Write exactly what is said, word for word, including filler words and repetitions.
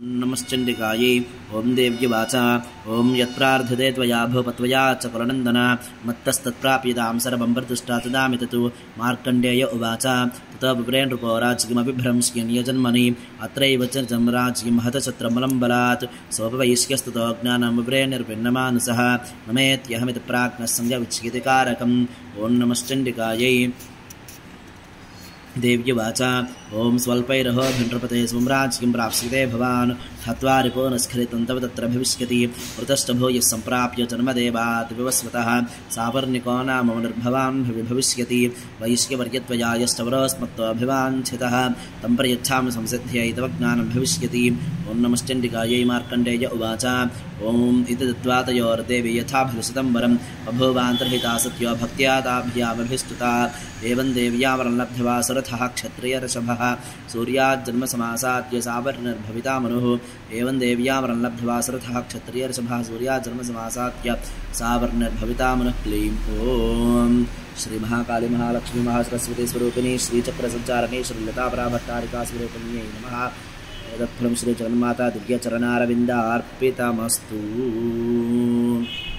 नमश्चण्डिकायै ओं देव्यवाचा ओं यत्प्रार्थते त्वया भूपत्वया च कुलनन्दन मत्तस्तत्प्राप्यतां सर्वं प्रतिष्ठा तदामि ततु मार्कण्डेय उवाच ततो विप्रेण नृपो राज्ञमबिभ्रंश्यन्यजन्मनि अत्रैव च राज्ञं हतशत्रमलं बलात् सोपवैश्यस्ततो ज्ञानं विप्रेण निर्भिन्नमानसः नमेत्यहमिति प्राज्ञः संज्ञाविच्छिति कारकम् ओं नमश्चण्डिकायै देव्यवाचा ओं स्वल्पैरहोभिनृपते स्वं राज्यं प्राप्स्यते भवान् हत्वा रिपोनस्खलितं तव तत्र भविष्यति वृतष्टभूयः सम्प्राप्य जन्मदेवात् विवस्वतः सावर्णिको नाम निर्भवान् भवि भविष्यति वैश्यवर्यत्वया यष्टवरोस्मत्तोऽभिवाञ्छितः तं प्रयच्छामि संसिद्ध्यै तव ज्ञानं भविष्यति ओं नमश्चण्डिकायै मार्कण्डेय उवाच ओं इति दत्त्वा तयोर्देवी यथाभिलषितं वरं बभूवान्तर्हिता सत्यो भक्त्या ताभ्यामभिस्तुता एवं देव्या वरं लब्ध्वा सुरथः क्षत्रियऋषभः सूर्याज्जन्मसमासाद्य सावर्णिर्भविता मनुः एवं देव्या वरं लब्ध्वा सुरथः क्षत्रियऋषभः सूर्याज्जन्मसमासाद्य सावर्णिर्भविता मनुः क्लीं ॐ श्री महाकाली महालक्ष्मी महासरस्वती स्वरूपिणी श्रीचक्रसञ्चारिणी श्रीलतापराभट्टारिका स्वरूपिण्यै नमः तत्फलं श्रीजगन्माता दिव्यचरणारविन्दार्पितमस्तु।